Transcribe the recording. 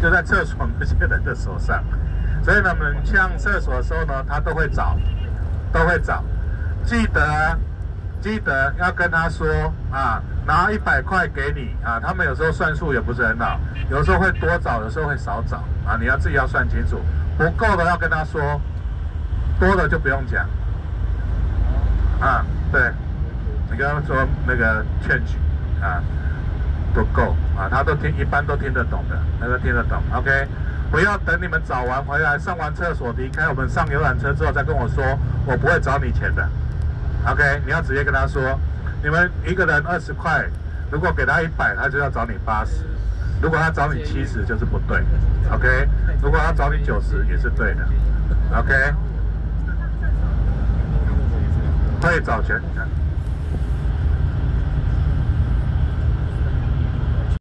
就在厕所那些人的手上。所以呢，我们上厕所的时候呢，他都会找。记得要跟他说啊，拿100块给你啊。他们有时候算数也不是很好，有时候会多找，有时候会少找啊。你要自己要算清楚，不够的要跟他说，多的就不用讲。啊，对，你跟他说那个劝举啊，不够啊，他都一般都听得懂的，那个听得懂。OK。不要等你们找完回来，上完厕所离开，我们上游览车之后再跟我说，我不会找你钱的。OK， 你要直接跟他说，你们一个人20块，如果给他100，他就要找你80；如果他找你70，就是不对。OK， 如果他找你90，也是对的。OK， 会找钱。